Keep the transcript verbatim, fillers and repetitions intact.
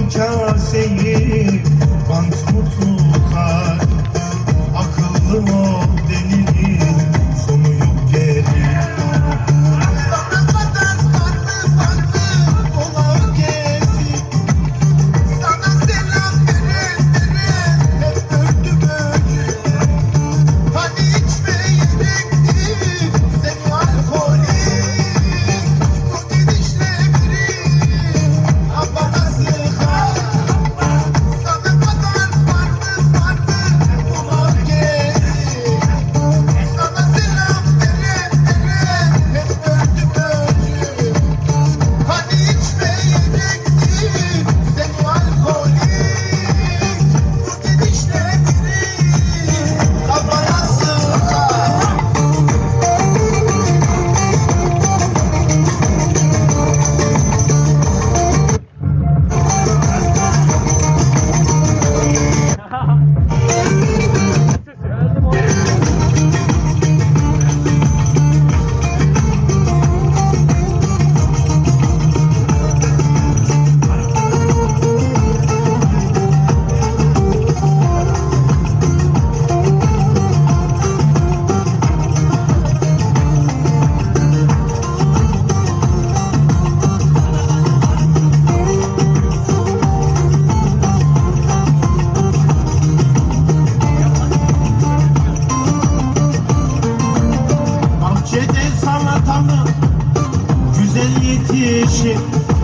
kaseyi bant mı tutar? Akıllı ol delinin sonu yok geri. Sana kadar farklı farklı olan gezip sana selam verin verin hep öldüm öldüm. Hani içmeyecektin seni alkolik, bu gidişle biri kafana sıkar. Sana kadar farklı farklı olan gezip sana selam verin verin hep öldüm öldüm. Hani içmeyecektin seni alkolik, bu gidişle biri kafana sıkar. Bahçede salatanın güzel yetişir.